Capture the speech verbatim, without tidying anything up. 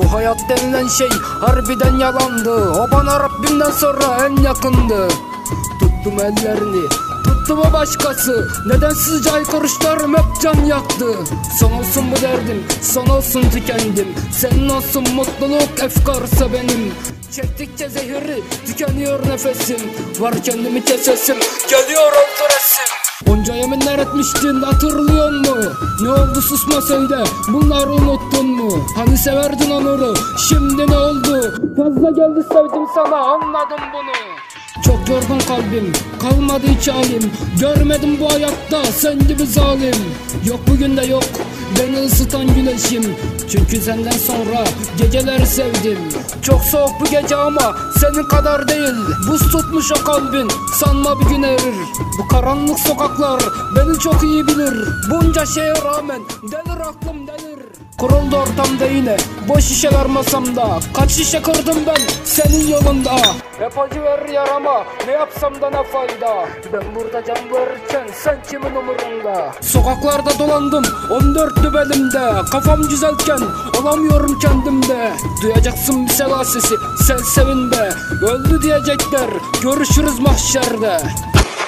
Bu hayat denilen şey harbiden yalandı. O bana Rabbimden sonra en yakındı. Tuttum ellerini, tuttu mu başkası? Nedensizce haykırışlarım hep can yaktı. Son olsun bu derdim, son olsun tükendim. Senin olsun mutluluk, efkarsa benim. Çektikçe zehri, tükeniyor nefesim. Var kendimi kesesim, geliyor öldüresim. Onca yeminler etmiştin, hatırlıyor mu? Ne oldu susma söyle, bunları unuttun mu? Hani severdin onuru, şimdi ne oldu? Fazla geldi sevdim sana, anladım bunu. Çok yorgun kalbim, kalmadı hiç halim. Görmedim bu hayatta sen gibi zalim. Yok bugün de yok beni ısıtan güneşim. Çünkü senden sonra geceleri sevdim. Çok soğuk bu gece ama senin kadar değil. Buz tutmuş o kalbin, sanma bir gün erir. Bu karanlık sokaklar beni çok iyi bilir. Bunca şeye rağmen delir aklım delir. Kuruldu ortamda yine boş şişeler masamda. Kaç şişe kırdım ben senin yolunda. Hep acı verir yarama, ne yapsam da ne fayda. Ben burada can verirken sen kimin umurunda? Sokaklarda dolandım on dörtlü belimde. Kafam güzelken olamıyorum kendimde. Duyacaksın bir seva sesi, sen sevin be. Öldü diyecekler, görüşürüz mahşerde.